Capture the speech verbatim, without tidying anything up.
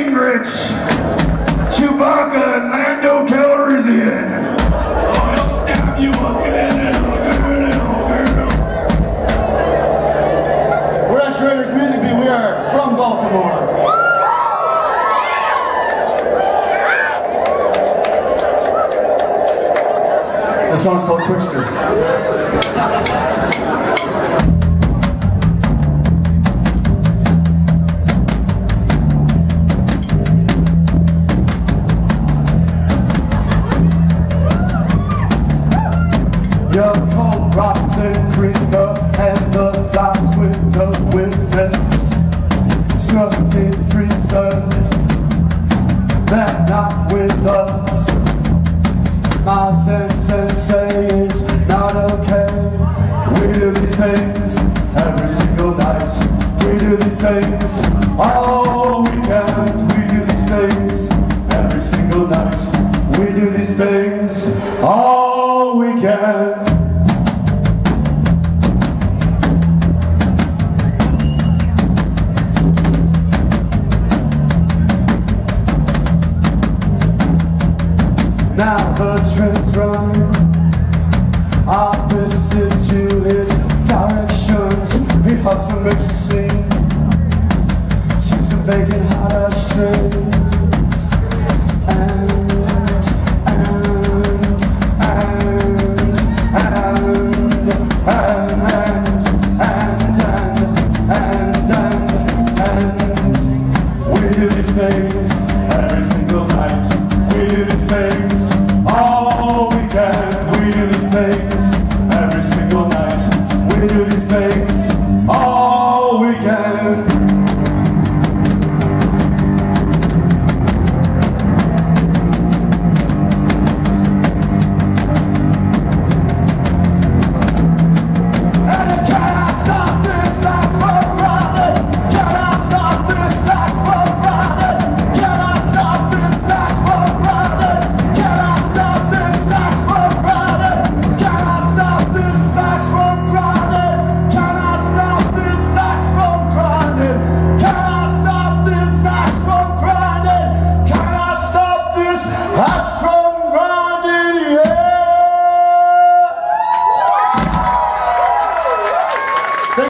Gingrich, Chewbacca, and Lando Calrissian. Oh, he'll stab you again and again and again. We're at Shredder's Music Beat. We are from Baltimore. This song's called Quickster. Your cold rotten creamer and the flies with the witness snuck in freezers, they're not with us. My senses say it's not okay. We do these things every single night. We do these things all weekend. We do these things every single night. We do these things all weekend. Now the trends run opposite to his directions. He hustles and makes a scene. Shoots a vacant hot ashtray.